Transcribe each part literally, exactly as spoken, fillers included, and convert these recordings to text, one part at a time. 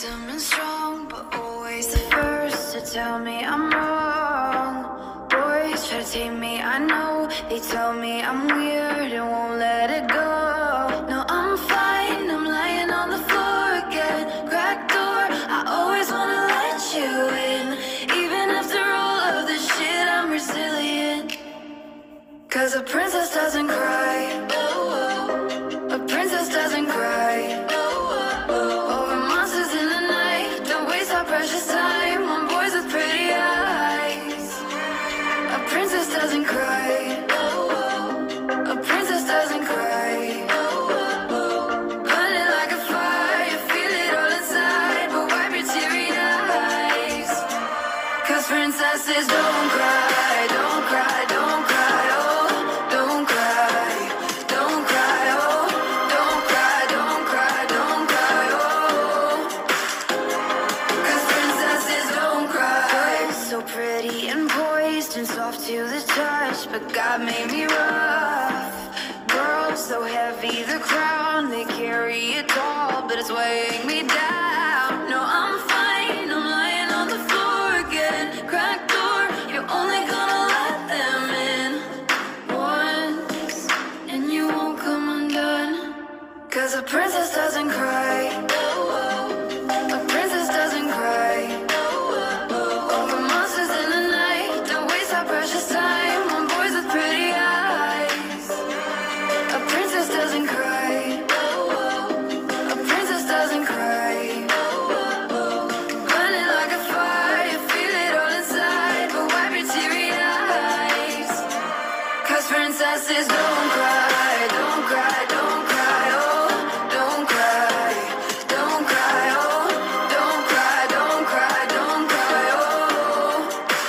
handsome and strong, but always the first to tell me I'm wrong. Boys try to take me, I know. They tell me I'm weird and won't let it go. No, I'm fine, I'm lying on the floor again. Cracked door, I always wanna let you in. Even after all of this shit, I'm resilient. Cause a princess doesn't cry. A princess doesn't cry. Over monsters in the night. Don't waste our precious time on boys with pretty eyes. A princess doesn't cry. A princess doesn't cry. Burn it like a fire, feel it all inside, but wipe your teary eyes. Cause princesses don't cry, don't cry, don't cry, oh, don't cry, don't cry, oh, don't cry, don't cry, don't cry, oh. Cause princesses don't cry. So pretty and poised and soft to the touch, but God made me rough. Girls so heavy, the crown, they carry it all, but it's weighing me down. No, I'm fine, I'm lying on the floor again. Cracked door, you're only gonna let them in once, and you won't come undone. Cause a princess doesn't cry. A princess doesn't cry. Over monsters in the night. Don't waste our precious time on boys with pretty eyes. A princess doesn't cry. A princess doesn't cry. Burn it like a fire, feel it all inside, but wipe your teary eyes. Cause princesses don't cry, don't cry, don't cry, oh, don't cry, don't cry, oh, don't cry, don't cry, don't cry, oh.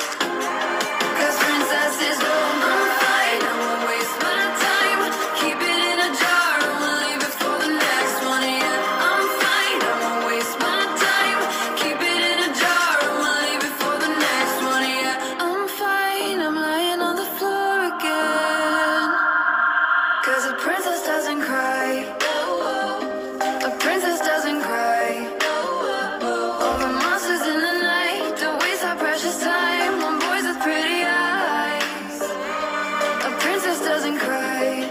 Cause princesses don't cry. I won't waste my time, keep it in a jar, I won't leave it for the next one, yeah. I'm fine, I won't waste my time, keep it in a jar, I won't leave it for the next one, yeah. I'm fine, I'm lying on the floor again. Cause a princess doesn't cry. A princess doesn't cry. Over monsters in the night. Don't waste our precious time on boys with pretty eyes. A princess doesn't cry.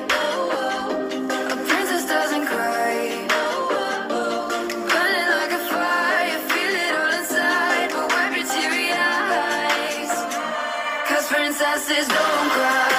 A princess doesn't cry. Burn it like a fire, feel it all inside, but wipe your teary eyes. Cause princesses don't cry.